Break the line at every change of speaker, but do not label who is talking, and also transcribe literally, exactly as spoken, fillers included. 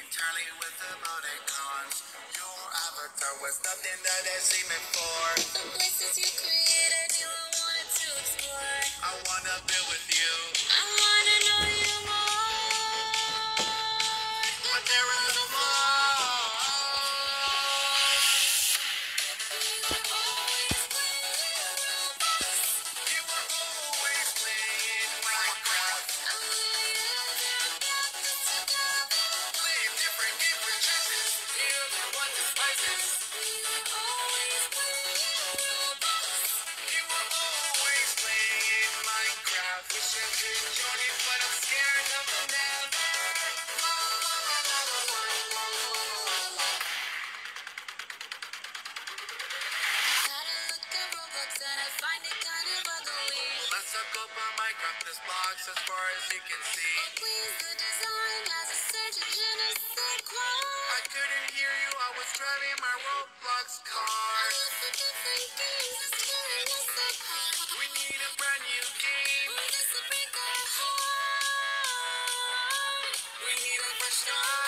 entirely with emoticons. Your avatar was nothing that I seen before. The places you created, you wanted to explore. I wanna be with you. I wanna know you more. But there is a more. You were always playing Roblox. You were always playing Minecraft. I knew you got this together. Playing different games for chances. You the one despises. We were always playing Roblox. You were always playing Minecraft. Wish I could join you, but I'm scared of the never. La la la la la la la la la. Had a look at Roblox and I find it kind of ugly. Let's talk about Minecraft. This box as far as you can see. Oh please, the design has a search engine, a sick one. I couldn't hear you, I was driving my Roblox car. I love the different games, it's tearing us apart. We need a brand new game. Oh, this will break our heart. We need a fresh start.